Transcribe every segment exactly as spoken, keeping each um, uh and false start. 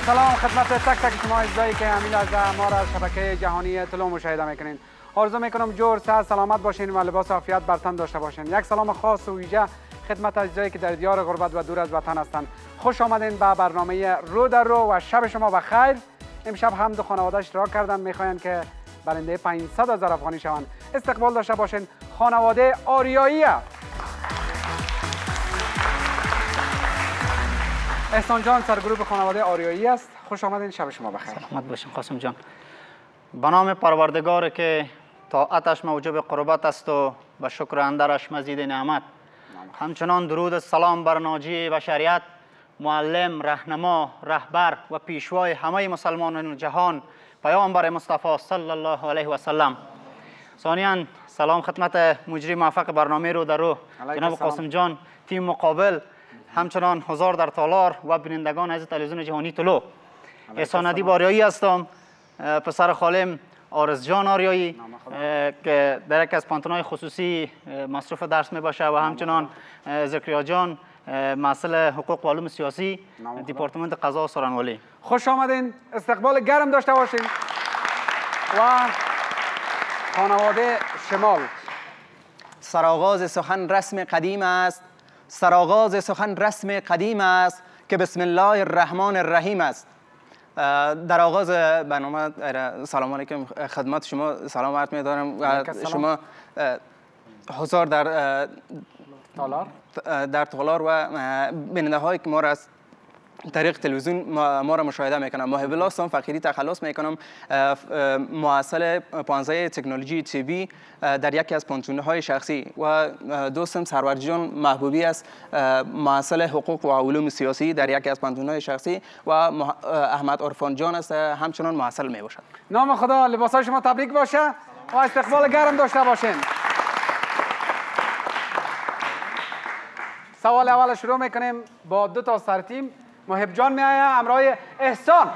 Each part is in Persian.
سلام خدمت تک تک شما عزیزایی که همین لحظه ما را از شبکه جهانی طلوع مشاهده میکنین. آرزو میکنم جور صحت سلامت باشین و لباس عافیت بر تن داشته باشین. یک سلام خاص و ویژه خدمت عزیزایی که در دیار غربت و دور از وطن هستند. خوش آمدین به برنامه رو در رو و شب شما بخیر. امشب هم دو خانواده اشتراک کردن، میخواین که برنده پانصد هزار افغانی شوند. استقبال داشته باشین خانواده آریایی. احسان جان سرگروه خانواده آریایی است. خوش آمدین، شب شما بخیر. سلامت باشین قاسم جان. به نام پروردگار که طاعتش موجب قربت است و به شکر اندرش مزید نعمت. همچنان درود و سلام بر ناجی بشریت، معلم، رهنما، رهبر و پیشوای همه مسلمانان جهان، پیامبر مصطفی صلی الله علیه و سلم. ثانیاً سلام خدمت مجری موفق برنامه رو در رو جناب قاسم جان، تیم مقابل، همچنان حضار در تالار و بینندگان از تلویزیون جهانی طلوع. احسان ادیب آریایی هستم، پسر خالم آرز جان آریایی که در یک از پانتونهای خصوصی مصروف درس می باشه و همچنان زکریا جان مسئول حقوق و علوم سیاسی دپارتمنت قضا و سرانوالی. خوش آمدین، استقبال گرم داشته باشین. و خانواده شمال. سرآغاز سخن رسم قدیم است، سرآغاز سخن رسم قدیم است که بسم الله الرحمن الرحیم است. در آغاز برنامه سلام علیکم خدمت شما سلام عرض می‌دارم و شما حضار در تالار در تالار و بیننده هایی که ما را از طریق تلویزیون ما را مشاهده میکنم. محب الله هستم، فقیری تخلص میکنم، مؤسس پانزده تکنولوژی تیوی در یکی از پانتونه های شخصی و دوستم سرور جان محبوبی است، مؤسس حقوق و علوم سیاسی در یکی از پانتونه های شخصی و احمد عرفان جان است، همچنان مؤسس می باشد. نام خدا لباس های شما تبریک باشه و استقبال گرم داشته باشین. سوال اول شروع میکنیم با دو تا سرتیم. محب جان می آید همراه احسان.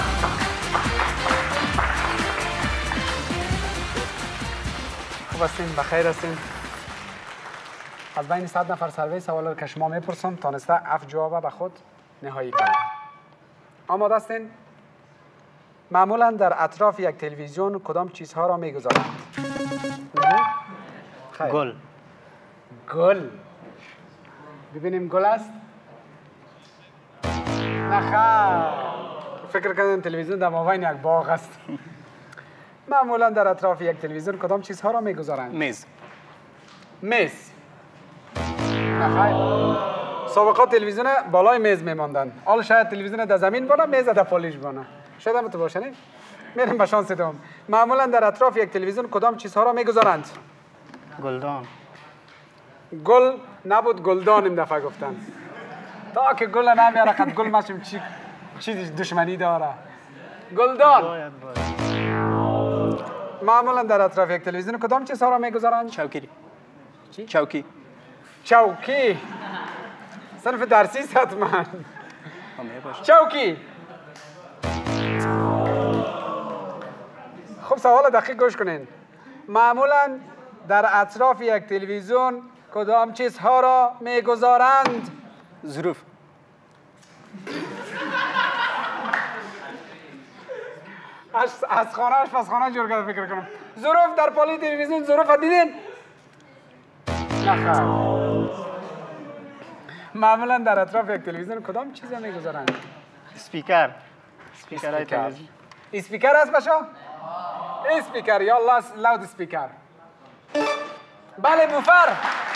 خوب هستین؟ بخیر هستین؟ از بین صد نفر سروی سوال که شما میپرسم تانسته هفت جواب به خود نهایی کنید. آماده هستین؟ معمولا در اطراف یک تلویزیون کدام چیزها را میگذارند؟ گل. گل. ببینیم گل است؟ نخیر. فکر کردم تلویزیون در مابین یک باغ است. معمولا در اطراف یک تلویزیون کدام چیزها را میگذارند؟ میز. میز. نخیر. سابقا تلویزیون بالای میز میماندن. حالا شاید تلویزیون در زمین بانه، میز در پالیش بانه. شاید هم تو باشه نه؟ میرم به شانس دوم. معمولا در اطراف یک تلویزیون کدام چیزها را میگذارند؟ گلدان. گل نبود، گلدان این دفعه گفتن. تا که گل نمیاره خد گل ماشیم چی چی دشمنی داره. گلدان. معمولا در اطراف یک تلویزیون کدام چیزها را میگذارند؟ چوکی. چی؟ چوکی. چوکی. صرف درسی است حتما. چوکی. خب سوال دقیق گوش کنین. معمولا در اطراف یک تلویزیون کدام چیزها را میگذارند؟ ظروف. از از خانه اش پس خانه جور کرده فکر کنم. ظروف در پالی تلویزیون ظروف دیدین؟ نخیر. معمولا در اطراف یک تلویزیون کدام چیزا میگذارند؟ اسپیکر. اسپیکر های تلویزیون. اسپیکر است بچا؟ اسپیکر یا لاود اسپیکر. بله بوفر.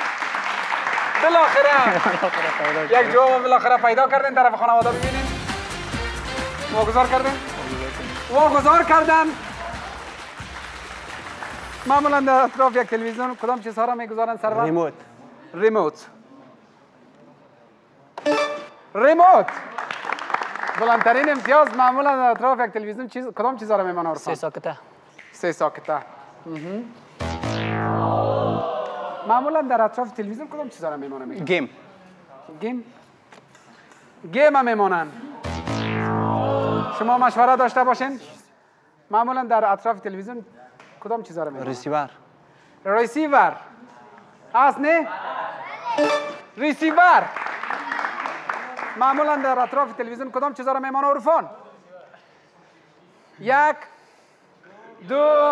بالاخره یک جواب بالاخره پیدا کردین. طرف خانواده ببینین. واگذار کردین؟ واگذار کردن. معمولا در اطراف یک تلویزیون کدام چیزها را میگذارند سرور؟ ریموت. ریموت. ریموت. بلندترین امتیاز معمولا در اطراف یک تلویزیون چیز کدام چیزها را میمانه؟ سه ساکته. سه ساکته. معمولا در اطراف تلویزیون کدام چیزا را میمانه؟ گیم. گیم. گیم هم میمانن. شما مشوره داشته باشین. معمولا در اطراف تلویزیون کدام چیزا را میمانه؟ ریسیور. ریسیور. هست نه؟ ریسیور. معمولا در اطراف تلویزیون کدام چیزا را میمانه عرفان؟ یک دو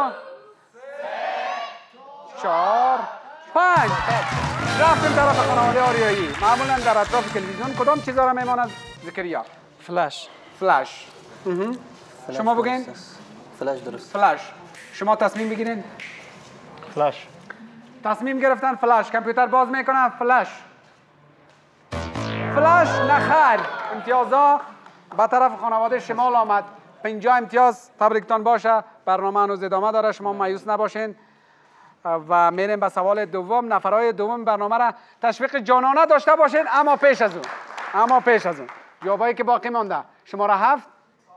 چهار پنج. رفتیم طرف خانواده آریایی. معمولا در اطراف تلویزیون کدام چیزا را میماند زکریا؟ فلش. فلش. شما بگین؟ فلش درست. فلش. شما تصمیم بگیرین؟ فلش. تصمیم گرفتن فلش. کامپیوتر باز میکنه فلش. فلش نخیر. امتیازا به طرف خانواده شمال آمد. پنجاه امتیاز تبریکتان باشه. برنامه هنوز ادامه داره، شما مایوس نباشین. و میریم به سوال دوم. نفرهای دوم برنامه را تشویق جانانه داشته باشین، اما پیش از اون اما پیش از اون جوابایی که باقی مانده: شماره هفت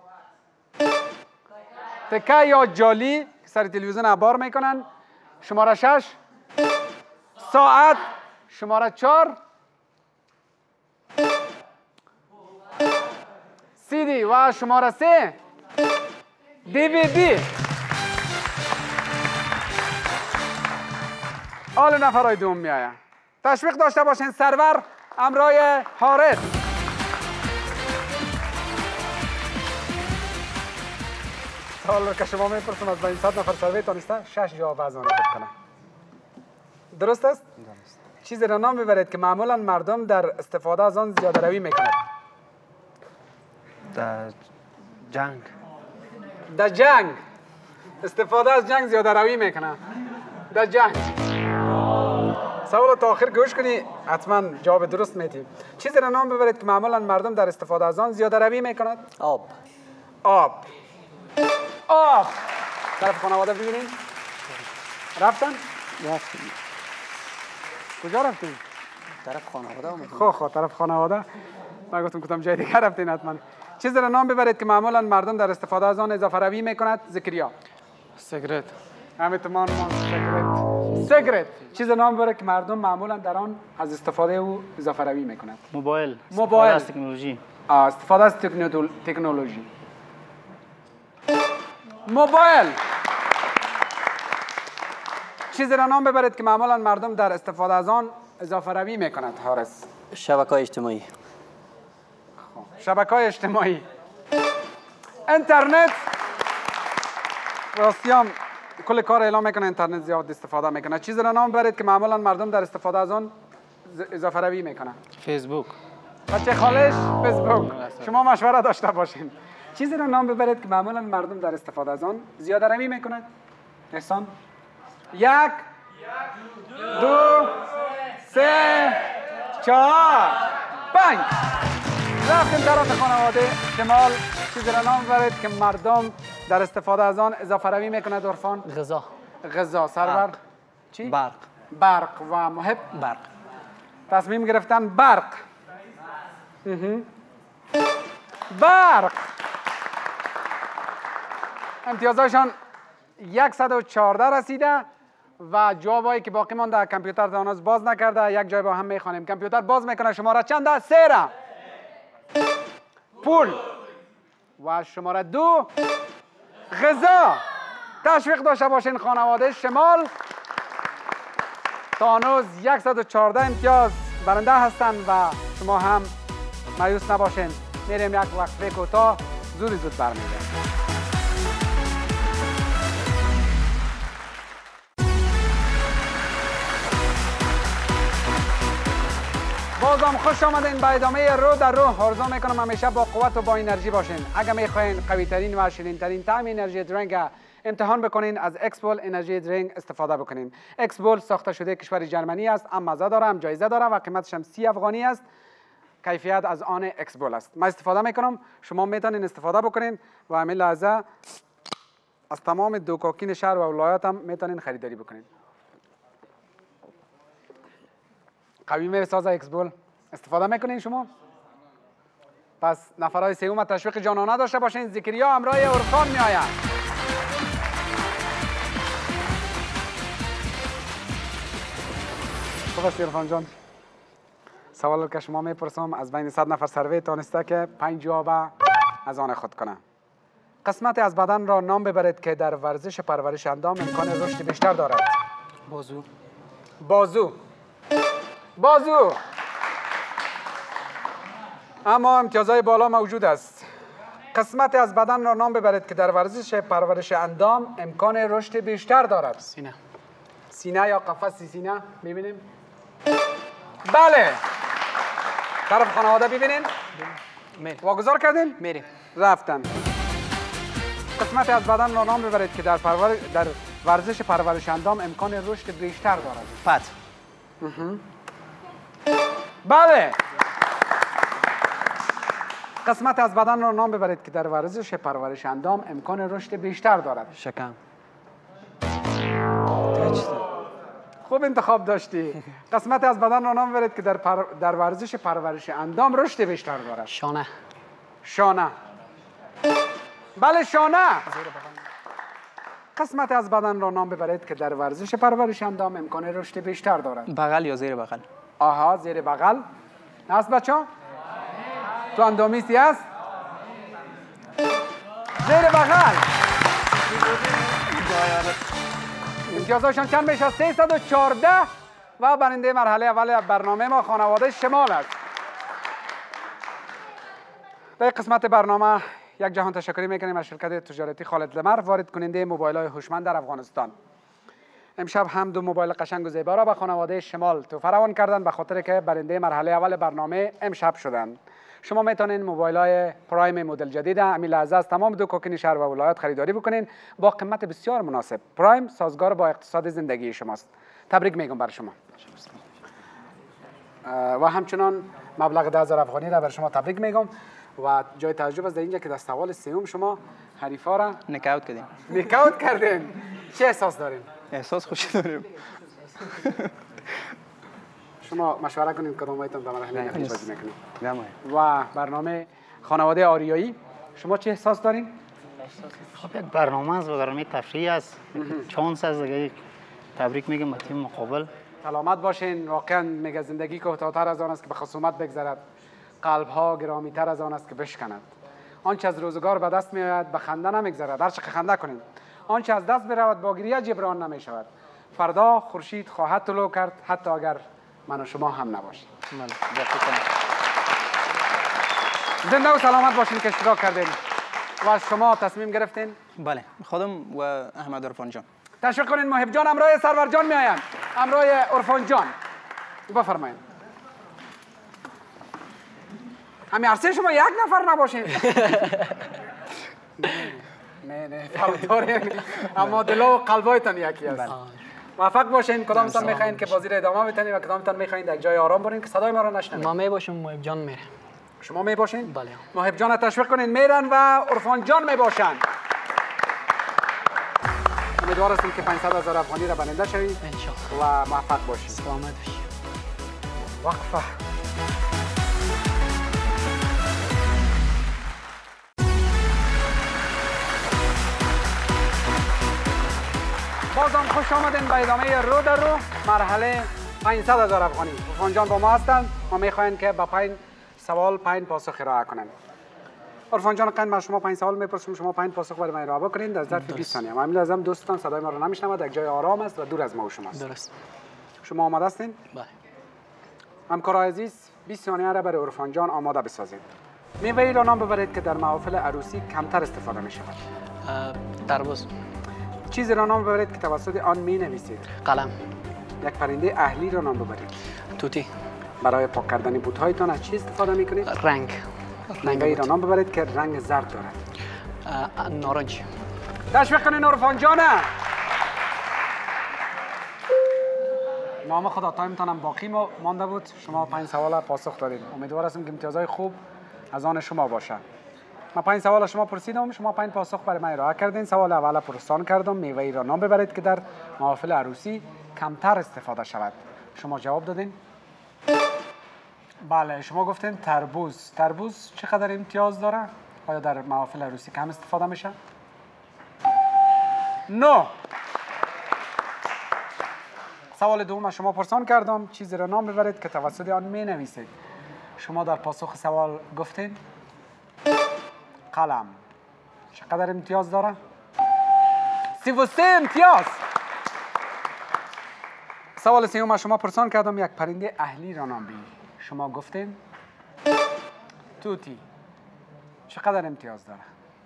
تکه یا جالی که سر تلویزیون عبار میکنن، شماره شش ساعت، شماره چهار سی دی و شماره سه دی وی دی. حال نفرهای دوم میآید. تشویق داشته باشین. سرور امرای حارث. سوال رو که شما میپرسم از بین صد نفر سروی تانسته شش جواب از آن را خود کنه. درست است؟ درست. چیزی را نام ببرید که معمولا مردم در استفاده از آن زیاده روی میکنند. در جنگ. در جنگ. استفاده از جنگ زیاده روی میکنه. در جنگ. سوال تا آخر گوش کنی حتما جواب درست میدیم. چیزی را نام ببرید که معمولا مردم در استفاده از آن زیاده روی میکنند. آب. آب. آب. طرف خانواده ببینین. رفتن؟ رفتیم. کجا رفتین؟ طرف خانواده اومدیم. خب خب طرف خانواده. من گفتم کدام جای دیگه رفتین حتما. چیزی را نام ببرید که معمولا مردم در استفاده از آن اضافه روی میکند. زکریا. سیگرت. همین تمام ما سیگرت. سیگرت. چیز نام ببرید که مردم معمولا در آن از استفاده او اضافه روی میکنند. موبایل. موبایل. استفاده از تکنولوژی. استفاده از تکنولوژی. موبایل. چیزی را نام ببرید که معمولا مردم در استفاده از آن اضافه روی میکنند. حارس. شبکه‌های اجتماعی. شبکه‌های اجتماعی. اینترنت. راستیام کل کار اعلام میکنه اینترنت زیاد استفاده میکنه. چیزی را نام ببرید که معمولا مردم در استفاده از آن اضافه روی میکنن. فیسبوک. بچه خالش فیسبوک. شما مشوره داشته باشین. چیزی را نام ببرید که معمولا مردم در استفاده از آن زیاده روی میکنند. احسان. یک دو سه چهار پنج. رفتیم طرف خانواده شمال. چیزی را نام ببرید که مردم در استفاده از آن اضافه روی میکند. عرفان. غذا. غذا. سرور. چی؟ برق. برق. و محب. برق. تصمیم گرفتن برق. برق. امتیازشان صد و چهارده رسیده و جوابایی که باقی مانده کامپیوتر هنوز باز نکرده. یک جای با هم میخوانیم. کامپیوتر باز میکنه. شماره چنده؟ سه را. پول. و شماره دو غذا. تشویق داشته باشین خانواده شمال. تا هنوز صد و چهارده امتیاز برنده هستند و شما هم مایوس نباشین. میریم یک وقفه کوتاه، زود زود برمیگردیم. بازم خوش آمدین به ادامه رو در رو. آرزو میکنم همیشه با قوت و با انرژی باشین. اگر میخواین قوی ترین و شیرین ترین طعم انرژی درینک امتحان بکنین، از اکسبول انرژی درینک استفاده بکنین. اکسبول ساخته شده کشور جرمنی است، هم مزه داره، هم جایزه داره و قیمتش هم سی افغانی است. کیفیت از آن اکسبول است. من استفاده میکنم، شما میتونین استفاده بکنین و همین لحظه از تمام دوکاکین شهر و ولایت هم میتونین خریداری بکنین. قوی میسازه اکسبول. استفاده میکنین شما؟ پس نفرهای سوم تشویق جانانه داشته باشین. زکریا همراه عرفان میآید. خوب است عرفان جان. سوال که شما میپرسم از بین صد نفر سروی تانسته که پنج جواب از آن خود کنه. قسمت از بدن را نام ببرید که در ورزش پرورش اندام امکان رشد بیشتر دارد. بازو. بازو. بازو. اما امتیازهای بالا موجود است. قسمت از بدن را نام ببرید که در ورزش پرورش اندام امکان رشد بیشتر دارد. سینه. سینه یا قفس سینه ببینیم. بله. طرف خانواده ببینین. میریم. واگذار کردین؟ میریم. رفتن. قسمت از بدن را نام ببرید که در پرور... در ورزش پرورش اندام امکان رشد بیشتر دارد. پت. بله. قسمت از بدن را نام ببرید که در ورزش پرورش اندام امکان رشد بیشتر دارد. شکم. خوب انتخاب داشتی. قسمت از بدن را نام ببرید که در, پر... در ورزش پرورش اندام رشد بیشتر دارد. شانه. شانه. بله شانه. قسمت از بدن را نام ببرید که در ورزش پرورش اندام امکان رشد بیشتر دارد. بغل یا زیر بغل؟ آها زیر بغل. هست بچه ها؟ تو اندامیستی هست؟ زیر بغل. امتیازشان چند میشه؟ سیصد و چهارده و برنده مرحله اول برنامه ما خانواده شمال است. در قسمت برنامه یک جهان تشکری میکنیم از شرکت تجارتی خالد لمر، وارد کننده موبایل های هوشمند در افغانستان. امشب هم دو موبایل قشنگ و زیبا را به خانواده شمال تحفه روان کردند به خاطر که برنده مرحله اول برنامه امشب شدند. شما میتونین موبایل های پرایم مدل جدید همین لحظه از تمام دکاکین شهر و ولایات خریداری بکنین با قیمت بسیار مناسب. پرایم سازگار با اقتصاد زندگی شماست. تبریک میگم بر شما. و همچنان مبلغ ده هزار افغانی را بر شما تبریک میگم و جای تعجب است در اینجا که در سوال سوم شما حریفا را نکاوت کردیم. نکاوت کردین. چه احساس دارین؟ احساس خوشی داریم. شما مشوره کنید کدامایتون به مرحله نهایی بازی میکنید. گمه. و برنامه خانواده آریایی شما چه احساس دارین؟ خب یک برنامه است و برنامه تفریحی است. چانس است دیگه. تبریک میگم به تیم مقابل. سلامت باشین. واقعا میگه زندگی کوتاه‌تر از آن است که به خصومت بگذرد. قلب ها گرامی تر از آن است که بشکند. آنچه از روزگار به دست میآید به خنده نمیگذرد. هر چقدر خنده کنید. آنچه از دست برود با گریه جبران نمی شود. فردا خورشید خواهد طلوع کرد حتی اگر من و شما هم نباشیم. زنده و سلامت باشین که اشتراک کردین و شما تصمیم گرفتین. بله خودم و احمد عرفان جان. تشویق کنین. محب جان امرای سرور جان میآیند. امرای عرفان جان بفرمایید. همین عرصه شما یک نفر نباشین. نه نه فرق دارین اما دل و قلبایتان یکی است. موفق باشین. کدامتان میخواین که بازی را ادامه بدین و کدامتان میخواین در جای آرام برین که صدای ما را نشنوید؟ ما میباشیم. محب جان میره. شما میباشین؟ بله. محب جان تشویق کنین میرن و عرفان جان میباشن. امیدوار هستیم که پانصد هزار افغانی را برنده شوید انشاءالله و موفق باشید. سلامت باشید. وقفه. بازم خوش آمدین به ادامه رو در رو مرحله پانصد هزار افغانی. عرفان جان با ما هستند. ما میخواین که با پنج سوال پنج پاسخ ارائه کنن. عرفان جان قند ما شما پنج سوال میپرسیم شما پنج پاسخ برای من ارائه بکنین در ظرف بیست ثانیه. ما لازم دوستان صدای ما رو نمیشنوند. یک جای آرام است و دور از ما و شماست. درست. شما آماده هستین؟ بله. همکارای عزیز بیست ثانیه را برای عرفان جان آماده بسازید. میوه‌ای را نام ببرید که در محافل عروسی کمتر استفاده می شود. تربوز. چیزی را نام ببرید که توسط آن می نویسید. قلم. یک پرنده اهلی را نام ببرید. توتی. برای پاک کردن بوت‌هایتان از چی استفاده می کنید؟ رنگ. میوه‌ای را نام ببرید که رنگ زرد دارد. نارنج. تشویق کنین عرفان جانه. نام خدا تایمتان هم باقی مانده بود. شما پنج سوال پاسخ دادید. امیدوار هستم که امتیازهای خوب از آن شما باشه. من پنج سوال شما پرسیدم، شما پنج پاسخ برای من ارائه کردین. سوال اول پرسان کردم میوه‌ای را نام ببرید که در محافل عروسی کمتر استفاده شود. شما جواب دادین؟ بله شما گفتین تربوز. تربوز چقدر امتیاز داره؟ آیا در محافل عروسی کم استفاده میشه؟ نه. سوال دوم شما پرسان کردم چیزی را نام ببرید که توسط آن می نویسید. شما در پاسخ سوال گفتین قلم. چقدر امتیاز داره؟ سی و سه امتیاز. سوال سوم شما پرسان کردم یک پرنده اهلی را نام بگید. شما گفتین توتی. چقدر امتیاز داره؟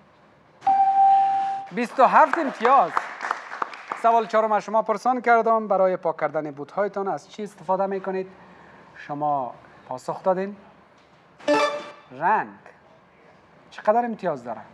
بیست و هفت امتیاز. سوال چهارم از شما پرسان کردم برای پاک کردن بوت‌هایتان از چی استفاده میکنید؟ شما پاسخ دادین رنگ. چقدر امتیاز داره؟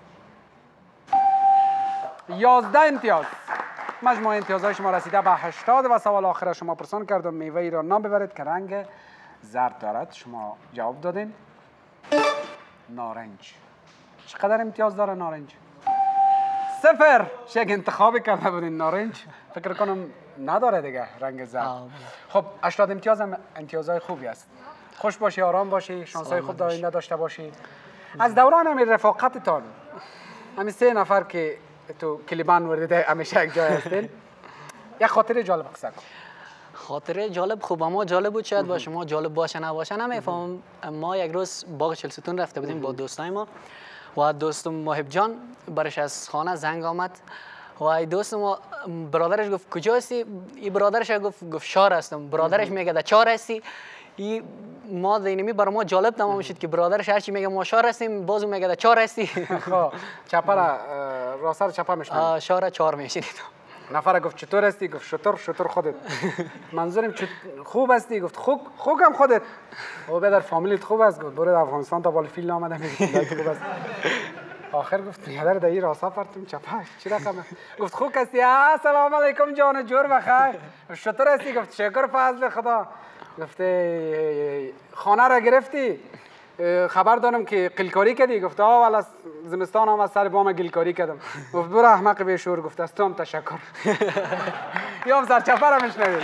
یازده امتیاز. مجموع امتیازهای شما رسیده به هشتاد و سوال آخر شما پرسان کردم میوه ای را نام ببرید که رنگ زرد دارد. شما جواب دادین نارنج. چقدر امتیاز داره نارنج؟ صفر. شک انتخابی کرده بودین نارنج، فکر کنم نداره دیگه رنگ زرد. خب هشتاد امتیاز هم امتیازهای خوبی است. خوش باشی، آرام باشی، شانسای خوب در آینده داشته باشی. از دوران همین رفاقتتان، همین سه نفر که تو کلیبان ورده همیشه یک جای هستین، یک خاطره جالب قصه کن. خاطره جالب خوب اما جالب بود، شاید با شما جالب باشه نباشه نمیفهمم. ما یک روز باغ چلستون رفته بودیم با دوستای ما و دوستم محب جان برش از خانه زنگ آمد و ای دوست ما برادرش گفت کجا هستی؟ این برادرش گفت گفت شار هستم. برادرش میگه در چار هستی؟ این ما دینمی برای ما جالب تمام میشد که برادرش هرچی میگه ما شار هستیم بازو میگه در چار هستی. خب چپا را راستر چپا میشنید؟ شار چار میشنید. نفر گفت چطور هستی؟ گفت شطور شطور خودت. منظورم خوب هستی؟ گفت خوب خوبم خودت. او بدر فامیلیت خوب است؟ گفت برو در افغانستان تا بالفیل آمده میگی خوب است. آخر گفت پدر دایی راستا پرتم چپا چی رقمه؟ گفت خوب هستی؟ السلام علیکم جان جور بخیر. شطور هستی؟ گفت شکر فضل خدا. گفته خانه را گرفتی؟ خبر دارم که قلکاری کردی؟ گفت آه والا زمستان هم از سر بام گلکاری کردم. گفت برو احمق بیشور. گفت از تو هم تشکر. یا هم سرچپه را میشنوید.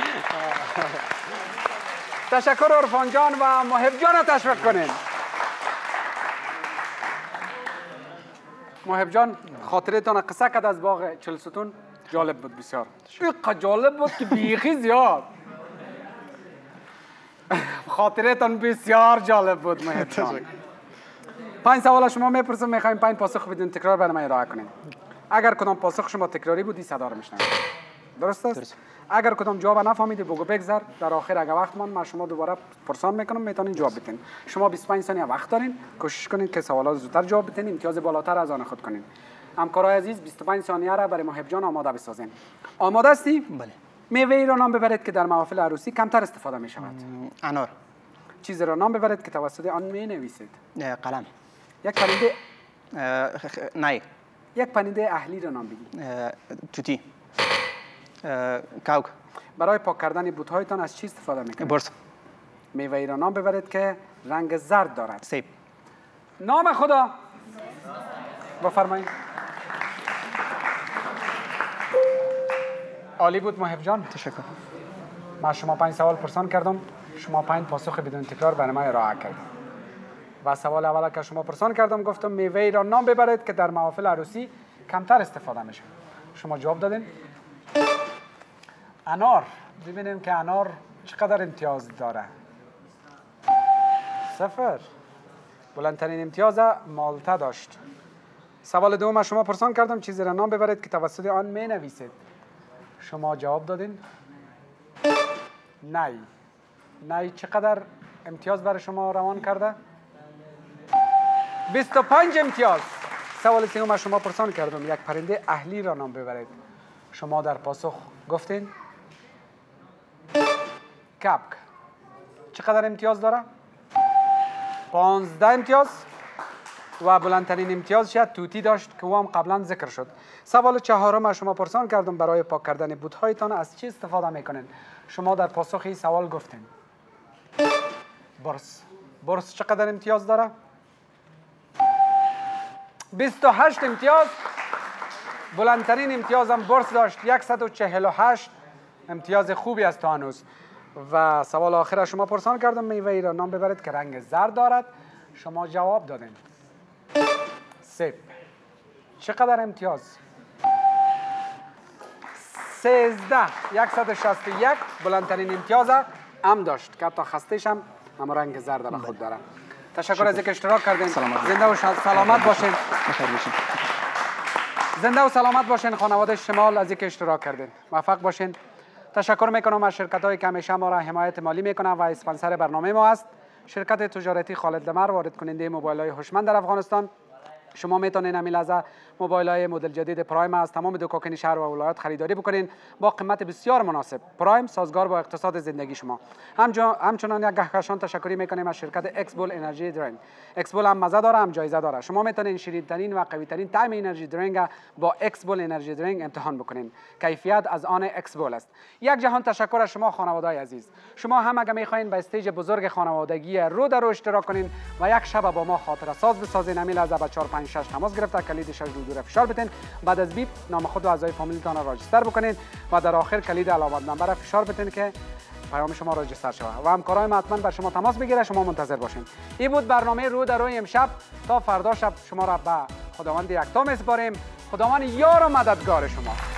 تشکر عرفان جان و محب جان را تشویق کنید. محب جان خاطره تان قصه کرد از باغ چلستون، جالب بود بسیار. اینقدر جالب بود که بیخی زیاد. خاطره تان بسیار جالب بود محب جان. پنج سوال شما میپرسم، میخوایم پنج پاسخ بدین، تکرار برای من ارائه کنین. اگر کدام پاسخ شما تکراری بود این صدا رو میشنوید. درست است؟ درست. اگر کدام جواب نفهمیدی بگو بگذر، در آخر اگر وقت من من شما دوباره پرسان میکنم میتونین جواب بدین. شما بیست و پنج ثانیه وقت دارین، کوشش کنین که سوالات زودتر جواب بدین، امتیاز بالاتر از آن خود کنین. همکارای عزیز بیست و پنج ثانیه را برای محب جان آماده بسازین. آماده هستی؟ بله. میوه ای را نام ببرید که در محافل عروسی کمتر استفاده می شود. انار. چیزی را نام ببرید که توسط آن می نویسید. قلم. یک پرنده نای. یک پرنده اهلی را نام بگید. توتی. کاوک. برای پاک کردن بوت‌هایتان از چی استفاده میکنید؟ برس. میوه ای را نام ببرید که رنگ زرد دارد. سیب. نام خدا. بفرمایید. عالی بود محب جان. تشکر. من شما پنج سوال پرسان کردم، شما پنج پاسخ بدون تکرار برای من ارائه کردید. و سوال اول که شما پرسان کردم گفتم میوه ای را نام ببرید که در محافل عروسی کمتر استفاده میشه. شما جواب دادین انار. ببینیم که انار چقدر امتیاز داره. صفر. بلندترین امتیاز مالته داشت. سوال دوم شما پرسان کردم چیزی را نام ببرید که توسط آن می نویسید. شما جواب دادین نی. نی چقدر امتیاز برای شما روان کرده؟ بیست و پنج امتیاز. سوال سوم شما پرسان کردم یک پرنده اهلی را نام ببرید. شما در پاسخ گفتین کپک. چقدر امتیاز داره؟ پانزده امتیاز. و بلندترین امتیاز شاید توتی داشت که او هم قبلا ذکر شد. سوال چهارم شما پرسان کردم برای پاک کردن بوت‌هایتان از چی استفاده میکنین؟ شما در پاسخ این سوال گفتین برس. برس چقدر امتیاز داره؟ بیست و هشت امتیاز. بلندترین امتیاز هم برس داشت، صد و چهل و هشت. امتیاز خوبی است تا هنوز. و سوال آخر شما پرسان کردم میوه ای را نام ببرید که رنگ زرد دارد. شما جواب دادین سیب. چقدر امتیاز؟ سیزده. صد و شصت و یک. بلندترین امتیاز هم داشت که حتی خستش هم هم رنگ زرد به خود داره. تشکر از اینکه اشتراک کردین. زنده و سلامت باشین. زنده و سلامت باشین خانواده شمال از اینکه اشتراک کردین. موفق باشین. تشکر میکنم از شرکت‌هایی که همیشه ما را حمایت مالی میکنن و اسپانسر برنامه ما است. شرکت تجارتی خالد لمر، وارد کننده موبایل‌های هوشمند در افغانستان. شما میتونین همین لحظه موبایل های مدل جدید پرایم از تمام دکاکین شهر و ولایت خریداری بکنین با قیمت بسیار مناسب. پرایم سازگار با اقتصاد زندگی شما. همچنان یک کهکشان تشکری میکنیم از شرکت اکسبول انرژی درینک. اکسبول هم مزه داره هم جایزه داره. شما میتونین شیرین ترین و قوی ترین طعم انرژی درینک با اکسبول انرژی درینک امتحان بکنین. کیفیت از آن اکسبول است. یک جهان تشکر از شما خانواده‌های عزیز. شما هم اگه میخواین به استیج بزرگ خانوادگی رو در رو اشتراک کنین و یک شب با ما خاطره ساز بسازین، همین لحظه به چهار پنج شش تماس گرفته کلید شش دو دو فشار بدین. بعد از بیپ نام خود و اعضای فامیلتان را راجستر بکنین و در آخر کلید علامت نمبر فشار بدین که پیام شما راجستر شود و همکارای ما حتما بر شما تماس بگیره. شما منتظر باشین. این بود برنامه رو در روی امشب. تا فردا شب شما را به خداوند یکتا میسپاریم. خداوند یار و مددگار شما.